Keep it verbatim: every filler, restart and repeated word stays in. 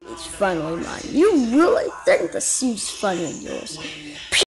It's finally mine. You really think this seems funny of yours?